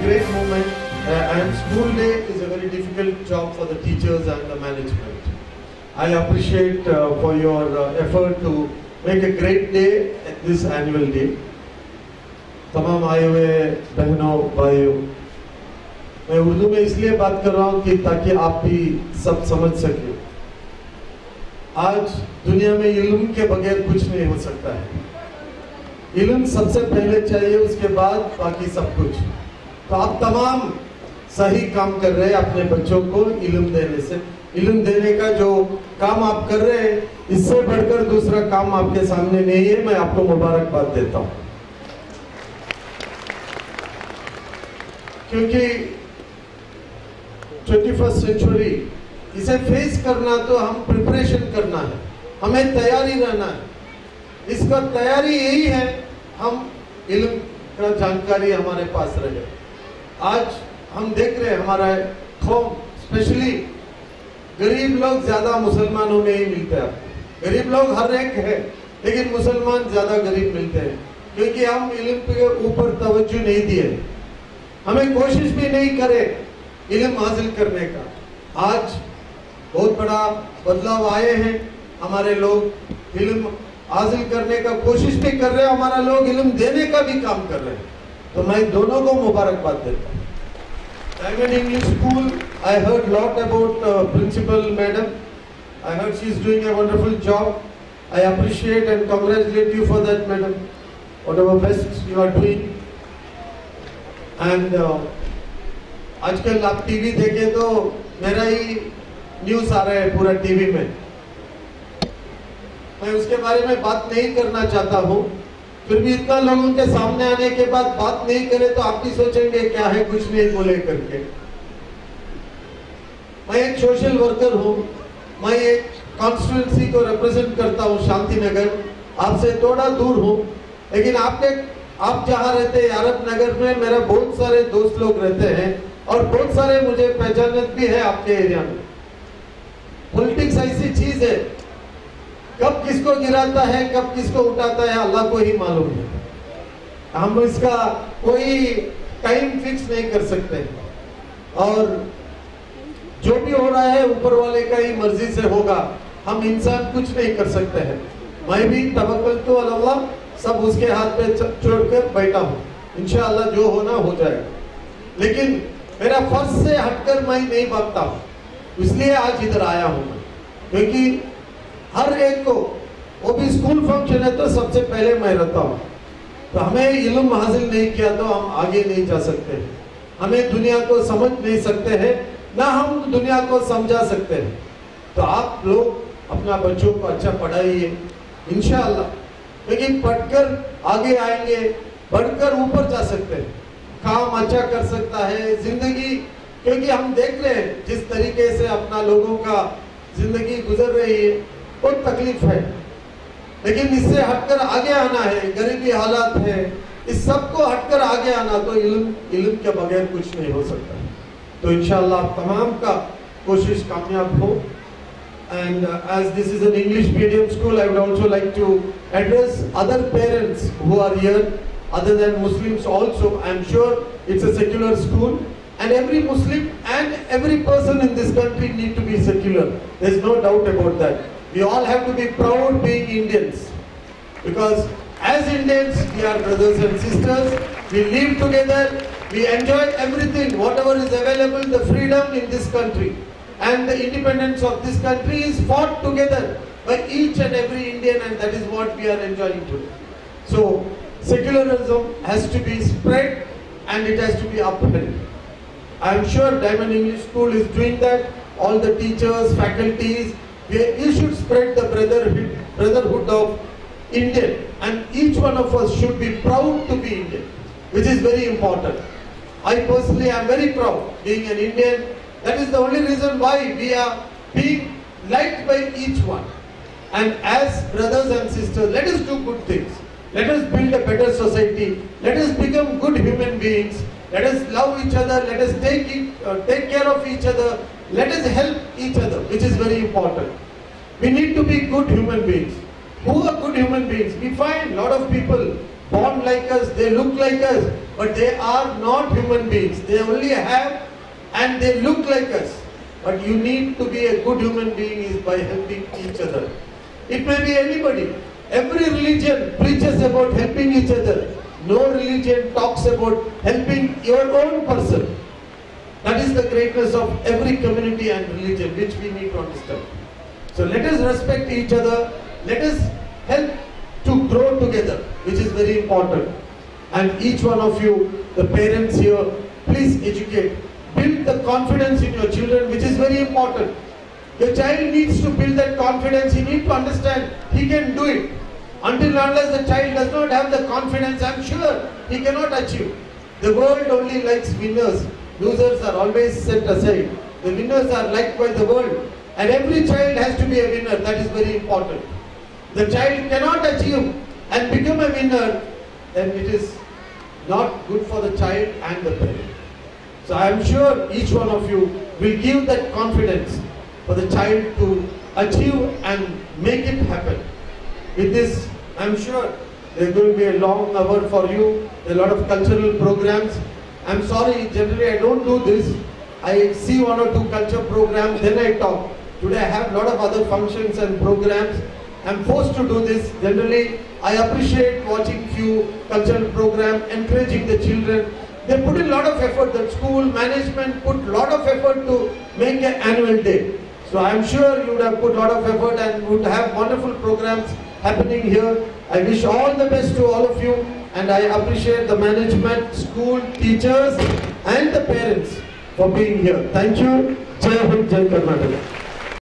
great moment, and school day is a very difficult job for the teachers and the management. I appreciate for your effort to make a great day at this annual day. तमाम आए हुए बहनों भाइयों, मैं उर्दू में इसलिए बात कर रहा हूँ कि ताकि आप भी सब समझ सके। आज दुनिया में इल्म के बगैर कुछ नहीं हो सकता है। इल्म सबसे पहले चाहिए, उसके बाद बाकी सब कुछ। तो आप तमाम सही काम कर रहे हैं अपने बच्चों को इल्म देने से। इल्म देने का जो काम आप कर रहे हैं, इससे बढ़कर दूसरा काम आपके सामने नहीं है। मैं आपको मुबारकबाद देता हूँ, क्योंकि 21st सेंचुरी इसे फेस करना तो हम प्रिपरेशन करना है, हमें तैयारी रहना है। इसका तैयारी यही है, हम इल्म का जानकारी हमारे पास रहे। आज हम देख रहे हैं हमारा कौम, स्पेशली गरीब लोग ज्यादा मुसलमानों में ही मिलते हैं। गरीब लोग हर एक है, लेकिन मुसलमान ज्यादा गरीब मिलते हैं, क्योंकि हम इल्म के ऊपर तवज्जो नहीं दिए, हमें कोशिश भी नहीं करे इल्म हासिल करने का। आज बहुत बड़ा बदलाव आए हैं, हमारे लोग इल्म हासिल करने का कोशिश भी कर रहे हैं, हमारा लोग इल्म देने का भी काम कर रहे हैं। तो मैं दोनों को मुबारकबाद देता हूँ। Diamond English School, I heard lot about Principal Madam. I heard she is doing a wonderful job. I appreciate and congratulate you for that, Madam. Whatever best you are doing. And आजकल आप TV देखें तो मेरा ही news आ रहा है पूरा TV में। मैं उसके बारे में बात नहीं करना चाहता हूँ, फिर भी इतना लोगों के सामने आने के बाद बात नहीं करे तो आप भी सोचेंगे क्या है, कुछ नहीं बोले करके। मैं एक सोशल वर्कर हूँ, मैं एक कॉन्स्टिट्यूंसी को रिप्रेजेंट करता हूँ, शांति नगर। आपसे थोड़ा दूर हूँ, लेकिन आप जहाँ रहते हैं अरब नगर में, मेरा बहुत सारे दोस्त लोग रहते हैं और बहुत सारे मुझे पहचानत भी है आपके एरिया में। पॉलिटिक्स ऐसी चीज है, कब किसको गिराता है कब किसको उठाता है अल्लाह को ही मालूम है। हम इसका कोई टाइम फिक्स नहीं कर सकते, और जो भी हो रहा है ऊपर वाले का ही मर्जी से होगा, हम इंसान कुछ नहीं कर सकते हैं। मैं भी तवक्कुल तो अल्लाह, सब उसके हाथ पे छोड़कर बैठा हूँ, इंशाअल्लाह जो होना हो जाएगा। लेकिन मेरा फर्ज से हटकर मैं नहीं भागता हूँ, इसलिए आज इधर आया हूँ मैं, क्योंकि हर एक को, वो भी स्कूल फंक्शन है तो सबसे पहले मैं रहता हूँ। तो हमें इल्म हासिल नहीं किया तो हम आगे नहीं जा सकते, हमें दुनिया को समझ नहीं सकते हैं, ना हम दुनिया को समझा सकते हैं। तो आप लोग अपना बच्चों को अच्छा पढ़ाइए इंशाअल्लाह, लेकिन पढ़कर आगे आएंगे, बढ़कर ऊपर जा सकते हैं, काम अच्छा कर सकता है जिंदगी। क्योंकि हम देख रहे हैं जिस तरीके से अपना लोगों का जिंदगी गुजर रही है, बहुत तकलीफ है, लेकिन इससे हटकर आगे आना है। गरीबी हालात है, इस सब को हटकर आगे आना, तो इल्म के बगैर कुछ नहीं हो सकता। तो इंशाअल्लाह आप तमाम का कोशिश कामयाब हो। And as this is an English medium school, I would also like to address other parents who are here, other than Muslims also. I am sure it's a secular school, and every Muslim and every person in this country need to be secular. There's no doubt about that. We all have to be proud being Indians, because as Indians we are brothers and sisters. We live together, we enjoy everything, whatever is available, the freedom in this country. And the independence of this country is fought together by each and every Indian, and that is what we are enjoying today. So secularism has to be spread and it has to be upheld. I am sure Diamond English School is doing that. All the teachers, faculties, you should spread the brotherhood of Indian, and each one of us should be proud to be Indian, which is very important. I personally am very proud being an Indian. That is the only reason why we are being liked by each one. And as brothers and sisters, let us do good things. Let us build a better society. Let us become good human beings. Let us love each other. Let us take care of each other. Let us help each other, which is very important. We need to be good human beings. Who are good human beings? We find a lot of people born like us, they look like us, but they are not human beings. They only have and they look like us. But you need to be a good human being is by helping each other. It may be anybody. Every religion preaches about helping each other. No religion talks about helping your own person. That is the greatness of every community and religion, which we need to understand. So let us respect each other. Let us help to grow together, which is very important. And each one of you, the parents here, please educate. Build the confidence in your children, which is very important. Your child needs to build that confidence. He needs to understand he can do it. Until unless the child does not have the confidence, I am sure he cannot achieve. The world only likes winners. Losers are always set aside. The winners are liked by the world. And every child has to be a winner. That is very important. The child cannot achieve and become a winner, then it is not good for the child and the parent. So I am sure each one of you will give that confidence for the child to achieve and make it happen. With this, I am sure there is going to be a long hour for you, a lot of cultural programs. I am sorry, generally I don't do this. I see one or two culture programs, then I talk. Today I have a lot of other functions and programs. I am forced to do this. Generally, I appreciate watching few cultural programs, encouraging the children. They put in a lot of effort. The school management put a lot of effort to make an annual day. So I am sure you would have put a lot of effort and would have wonderful programs happening here. I wish all the best to all of you, and I appreciate the management, school, teachers and the parents for being here. Thank you. Jai Hind, Jai Karnataka.